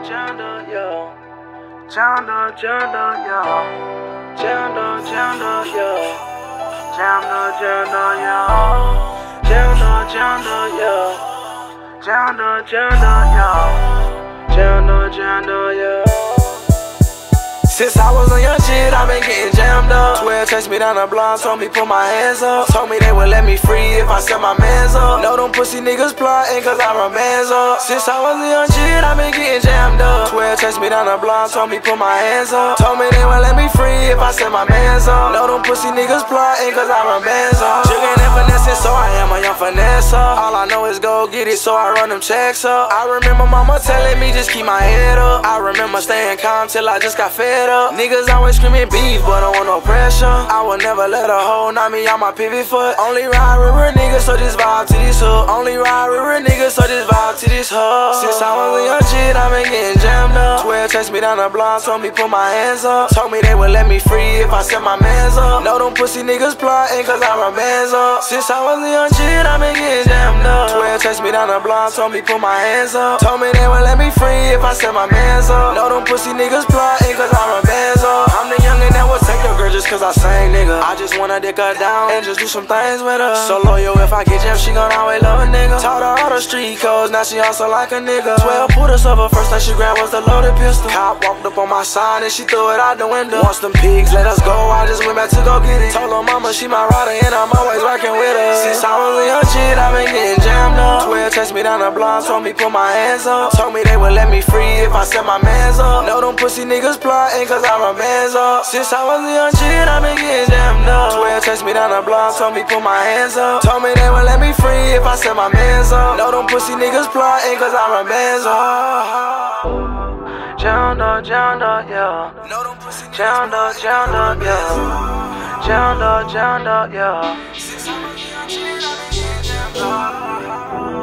yo. Jamdo, yo. Jamdo, yo. Jamdo, yo. Jamdo, yo. Jamdo, yo. Since I was a young shit, I been getting jammed up. 12 chased me down the block, told me put my hands up. Told me they would let me free if I set my mans up. No, them pussy niggas plotting cause I run bands up. Since I was a young shit, I been getting jammed up. 12 chased me down the block, told me put my hands up. Told me they would let me free if I set my mans up. No, them pussy niggas plotting cause I run bands up. Jigging and finessing, so I am a young finesse up. All I know is go get it, so I run them checks up. I remember mama telling me just keep my head up. I remember staying calm till I just got fed up. Niggas always screaming beef, but I don't want no pressure. I would never let a hoe knock me on my pivot foot. Only ride with real niggas, so just vibe to this hook. Only ride with real niggas, so just vibe to this hook. Since I was a young shit, I been getting jammed up. 12 chased me down the block, told me put my hands up. Told me they would let me free if I set my mans up. No, them pussy niggas plotting cause I run bands up. Since I was a young shit, I been getting jammed up. 12 chased me down the block, told me put my hands up. Told me they would let me free if I set my mans up. No, them pussy niggas plotting cause I run bands up. I'm the youngin' that will take the girl just cause I sang, nigga. I just wanna dick her down and just do some things with her. So loyal, if I get jammed, she gon' always love a nigga. Taught her all the street codes, now she also like a nigga. 12 put us up, her first thing she grabbed was the loaded pistol. Cop walked up on my side and she threw it out the window. Once them pigs let us go, I just went back to go get it. Told her mama she my rider and I'm always working with her. Since I was a young shit, I been getting jammed up. 12 chased me down the block, told me put my hands up. Told me they would let me free if I set my mans up. No, them pussy niggas plotting cause I run bands up. Since I was a young shit, I been getting jammed up. 12 chased me down the block, told me put my hands up. Told me they would let me free if I set my mans up. No, them pussy niggas plotting cause I run bands up. Jamdo, yo. No, them pussy Jamdo, yo. Jamdo, yo. Since I was a young shit, I been getting jammed up.